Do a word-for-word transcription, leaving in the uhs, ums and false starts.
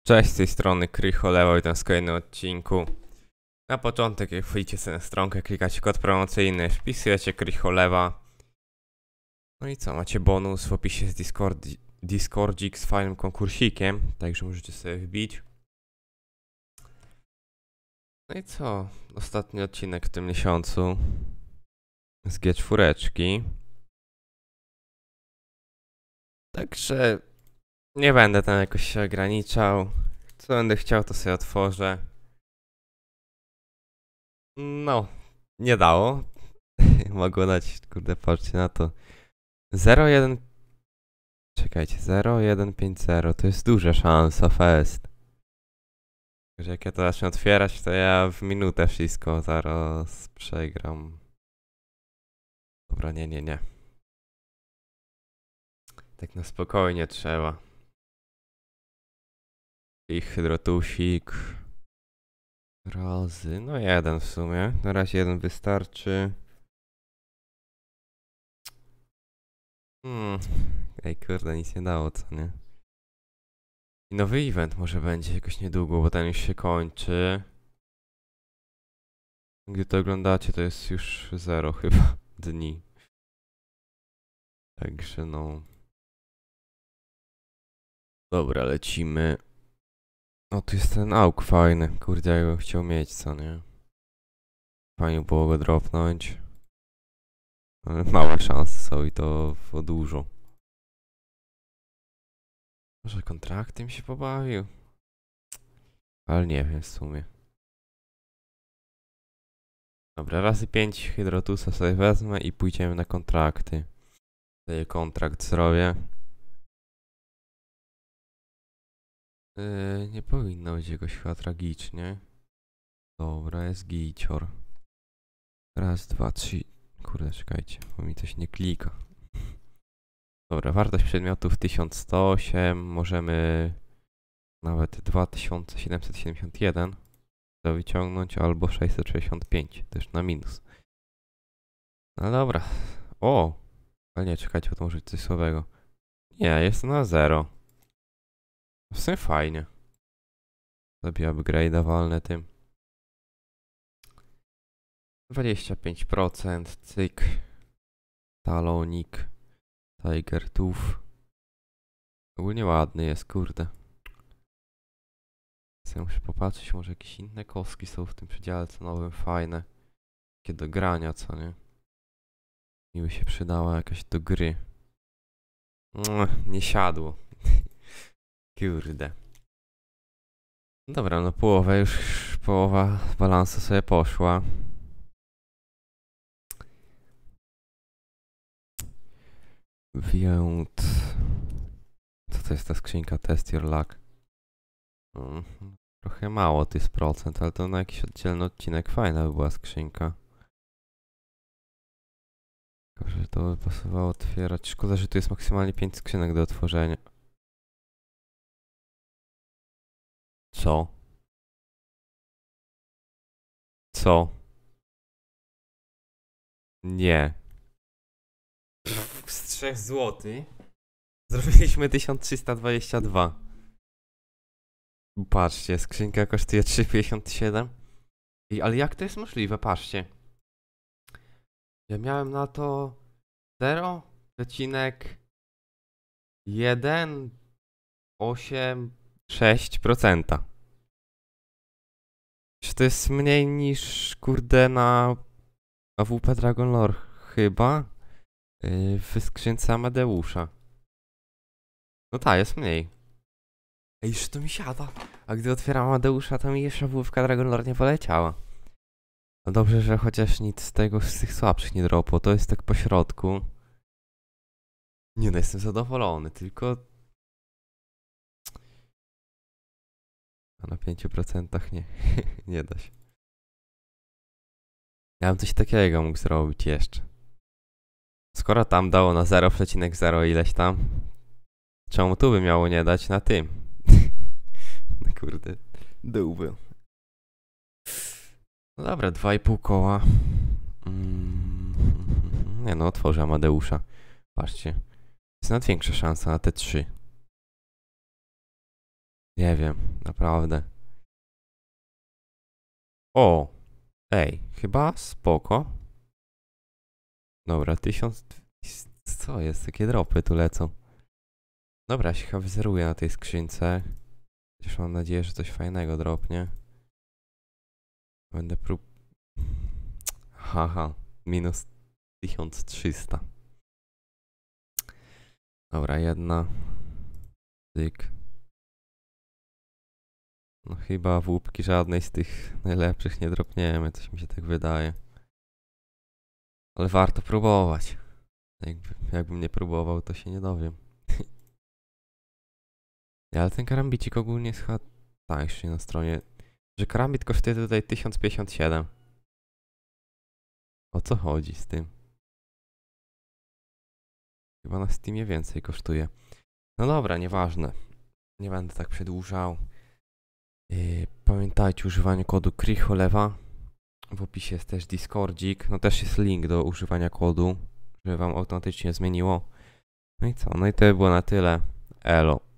Cześć, z tej strony Krycholewa, witam w kolejnym odcinku. Na początek, jak wchodzicie sobie na stronkę, klikacie kod promocyjny, wpisujecie Krycholewa. No i co, macie bonus w opisie z Discord, Discordzik z fajnym konkursikiem, także możecie sobie wbić. No i co, ostatni odcinek w tym miesiącu z G cztery. Także nie będę tam jakoś się ograniczał. Co będę chciał, to sobie otworzę. No, nie dało. Mogło dać, kurde, patrzcie na to. zero jeden. Czekajcie, zero jeden pięć zero to jest duża szansa, fest. Także jak ja to zacznę otwierać, to ja w minutę wszystko zaraz przegram. Dobra, nie, nie, nie. Tak na spokojnie trzeba. I hydrotusik. Razy, no jeden w sumie. Na razie jeden wystarczy. Hmm. Ej, kurde, nic nie dało, co nie? I nowy event może będzie jakoś niedługo, bo ten już się kończy. Gdy to oglądacie, to jest już zero chyba dni. Także no. Dobra, lecimy. O, tu jest ten auk fajny. Kurde, ja bym chciał mieć, co nie? Fajnie było go dropnąć. Ale małe szanse są i to o dużo. Może kontraktem się pobawił? Ale nie wiem w sumie. Dobra, razy pięć hydrotusa sobie wezmę i pójdziemy na kontrakty. Tutaj kontrakt zrobię. Yy, nie powinno być jakoś chyba tragicznie. Dobra, jest gicior. Raz, dwa, trzy. Kurde, czekajcie, bo mi coś nie klika. Dobra, wartość przedmiotów tysiąc sto osiem. Możemy nawet dwa tysiące siedemset siedemdziesiąt jeden to wyciągnąć, albo sześćset sześćdziesiąt pięć, też na minus. No dobra. O! Ale nie, czekajcie, bo to może być coś słabego. Nie, jest na zero. W sumie fajnie. Sobie upgrade'a walnę tym. dwadzieścia pięć procent, cyk. Talonik. Tiger Tooth. Ogólnie ładny jest, kurde. Ja muszę popatrzeć, może jakieś inne kostki są w tym przedziale cenowym fajne. Takie do grania, co nie? Mi by się przydała jakaś do gry. Mwah, nie siadło. Kurde. Dobra, no połowę już, połowa balansu sobie poszła. Więc... Co to jest ta skrzynka? Test your luck. Hmm, trochę mało to jest procent, ale to na jakiś oddzielny odcinek fajna by była skrzynka. Tylko, że to by pasowało otwierać. Szkoda, że tu jest maksymalnie pięć skrzynek do otworzenia. Co? Co? Nie. Z trzech złotych zrobiliśmy tysiąc trzysta dwadzieścia dwa. Patrzcie, skrzynka kosztuje trzy pięćdziesiąt siedem. I ale jak to jest możliwe? Patrzcie. Ja miałem na to zero przecinek jeden osiem sześć procent. Czy to jest mniej niż, kurde, na A W P Dragon Lore chyba? Yy, w skrzynce Amadeusza. No ta, jest mniej. Ej, już to mi siada. A gdy otwieram Amadeusza, to mi jeszcze A W P Dragon Lore nie poleciała. No dobrze, że chociaż nic z tego, z tych słabszych nie dropło. To jest tak po środku. Nie no, jestem zadowolony, tylko... A na pięć procent nie, nie da się. Ja bym coś takiego mógł zrobić jeszcze. Skoro tam dało na zero przecinek zero ileś tam, czemu tu by miało nie dać na tym? No kurde, dół był. No dobra, dwa i pół koła. Mm, nie no, otworzę Amadeusza. Patrzcie. Jest nawet większa szansa na te trzy. Nie wiem, naprawdę. O! Ej, chyba spoko. Dobra, tysiąc... Co jest? Takie dropy tu lecą. Dobra, ja się chyba wyzeruję na tej skrzynce. Chociaż mam nadzieję, że coś fajnego dropnie. Będę prób... Haha, minus tysiąc trzysta. Dobra, jedna. Tyk. No chyba w łupki żadnej z tych najlepszych nie dropniemy, coś mi się tak wydaje. Ale warto próbować. Jakby, jakbym nie próbował, to się nie dowiem. Ja, ale ten karambicik ogólnie jest chyba tańszy na stronie. Że karambit kosztuje tutaj tysiąc pięćdziesiąt siedem. O co chodzi z tym? Chyba na Steamie więcej kosztuje. No dobra, nieważne. Nie będę tak przedłużał. Yy, pamiętajcie o używaniu kodu Krycholewa. W opisie jest też Discordzik. No też jest link do używania kodu, żeby wam automatycznie zmieniło. No i co? No i to by było na tyle. Elo.